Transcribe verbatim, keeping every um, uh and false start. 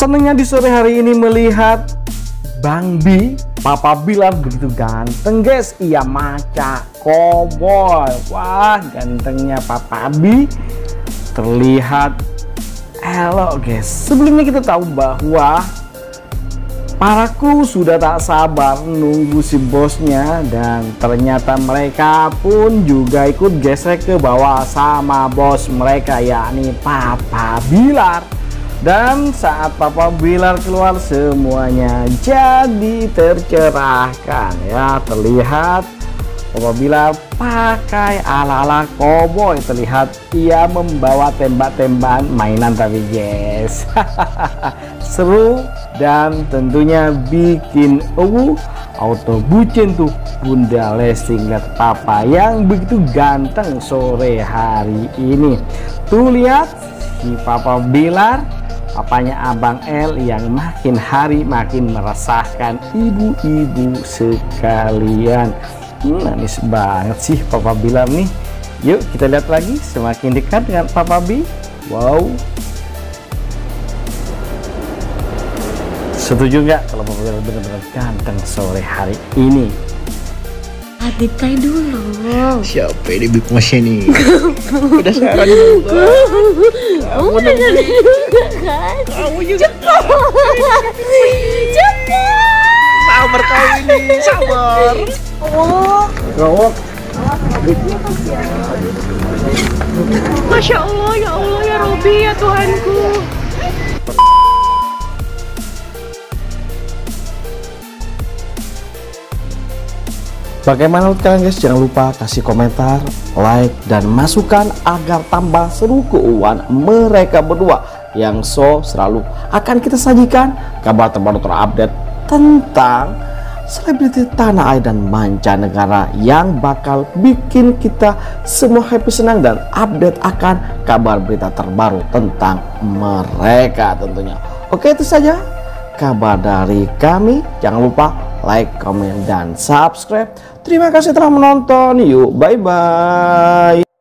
Senangnya di sore hari ini melihat Bang B, Papa Bilar begitu ganteng guys. Ia maca cowboy. Wah, gantengnya Papa B terlihat elok guys. Sebelumnya kita tahu bahwa paraku sudah tak sabar nunggu si bosnya, dan ternyata mereka pun juga ikut gesek ke bawah sama bos mereka, yakni Papa Bilar. Dan saat Papa Bilar keluar, semuanya jadi tercerahkan ya. Terlihat Papa Bilar pakai ala-ala cowboy, terlihat ia membawa tembak-tembakan mainan tapi guys. Seru dan tentunya bikin uh, auto bucin tuh Bunda Lesti ngeliat Papa yang begitu ganteng sore hari ini. Tuh lihat si Papa Bilar, papanya Abang L yang makin hari makin meresahkan ibu-ibu sekalian. Hmm, manis banget sih Papa Bilar nih. Yuk kita lihat lagi semakin dekat dengan Papa B. Wow, setuju nggak kalau Papa Bilar benar-benar ganteng sore hari ini? Aditai dulu. Siapa ini Big Mas ini? Udah sekarang juga. Kamu udah juga kan? Kamu juga. Cepat. Sabar kau ini, sabar. Oh, Gawok. Masya Allah, ya Allah, ya Robi, ya Tuhanku. Bagaimana menurut kalian guys? Jangan lupa kasih komentar, like, dan masukan agar tambah seru keuangan mereka berdua yang so selalu akan kita sajikan kabar terbaru terupdate tentang selebriti tanah air dan mancanegara yang bakal bikin kita semua happy, senang, dan update akan kabar berita terbaru tentang mereka tentunya. Oke, itu saja kabar dari kami. Jangan lupa like, komen, dan subscribe. Terima kasih telah menonton. Yuk, bye-bye.